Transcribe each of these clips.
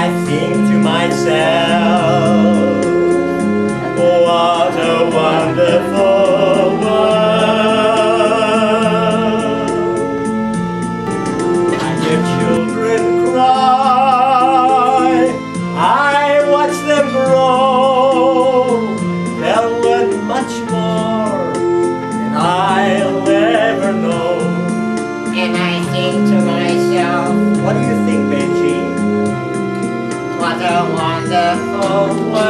I think to myself, what a wonderful world. I hear children cry, I watch them grow. They'll learn much more than I'll ever know. And I think to myself, what do you think, Benjy? what a wonderful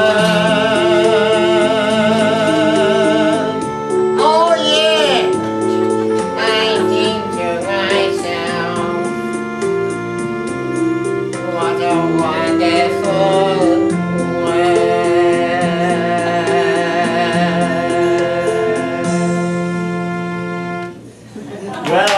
world. Oh yeah, I think to myself, what a wonderful world. Well,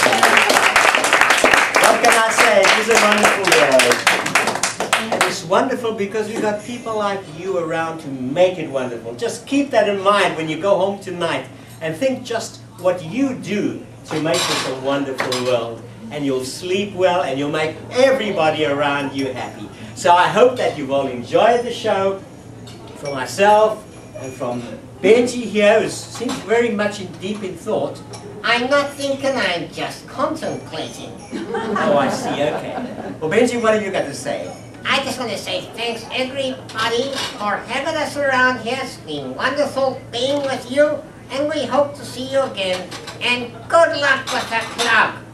what can I say? It is a wonderful world. And it's wonderful because we've got people like you around to make it wonderful. Just keep that in mind when you go home tonight and think just what you do to make this a wonderful world. And you'll sleep well and you'll make everybody around you happy. So I hope that you've all enjoyed the show. From myself and from Benjy here, who seems very much deep in thought. I'm not thinking, I'm just contemplating. Oh, I see, okay. Well, Benjy, what have you got to say? I just want to say thanks everybody for having us around here. It's been wonderful being with you, and we hope to see you again. And good luck with the club.